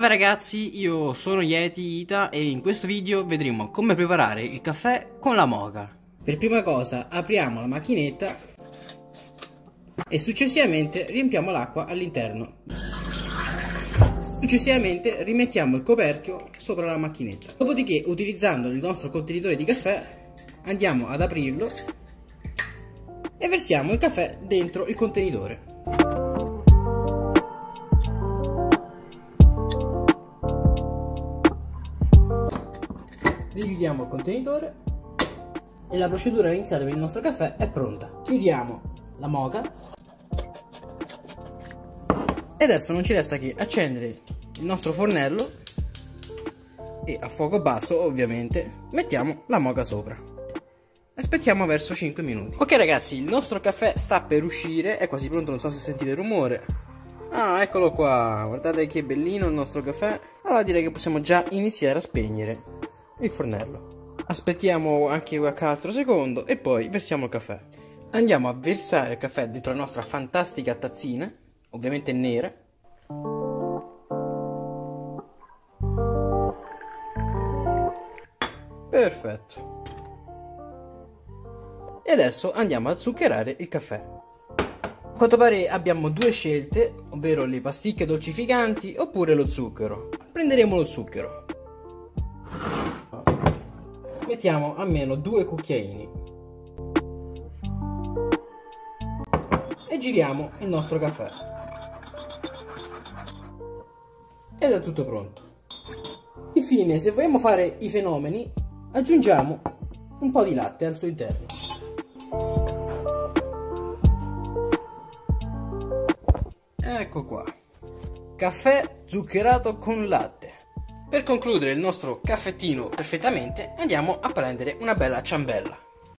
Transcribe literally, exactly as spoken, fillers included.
Ciao ragazzi, io sono Yeti Ita e in questo video vedremo come preparare il caffè con la moka. Per prima cosa apriamo la macchinetta e successivamente riempiamo l'acqua all'interno. Successivamente rimettiamo il coperchio sopra la macchinetta. Dopodiché, utilizzando il nostro contenitore di caffè, andiamo ad aprirlo e versiamo il caffè dentro il contenitore. Richiudiamo il contenitore e la procedura iniziale per il nostro caffè è pronta. Chiudiamo la moka e adesso non ci resta che accendere il nostro fornello e a fuoco basso ovviamente mettiamo la moka sopra. Aspettiamo verso cinque minuti. Ok ragazzi, il nostro caffè sta per uscire, è quasi pronto, non so se sentite il rumore. Ah, eccolo qua, guardate che bellino il nostro caffè. Allora direi che possiamo già iniziare a spegnere il fornello. Aspettiamo anche qualche altro secondo e poi versiamo il caffè. Andiamo a versare il caffè dentro la nostra fantastica tazzina, ovviamente nera. Perfetto. E adesso andiamo a zuccherare il caffè. A quanto pare abbiamo due scelte, ovvero le pasticche dolcificanti oppure lo zucchero. Prenderemo lo zucchero. Mettiamo almeno due cucchiaini e giriamo il nostro caffè ed è tutto pronto. Infine, se vogliamo fare i fenomeni, aggiungiamo un po' di latte al suo interno. Ecco qua, caffè zuccherato con latte. Per concludere il nostro caffettino perfettamente, andiamo a prendere una bella ciambella.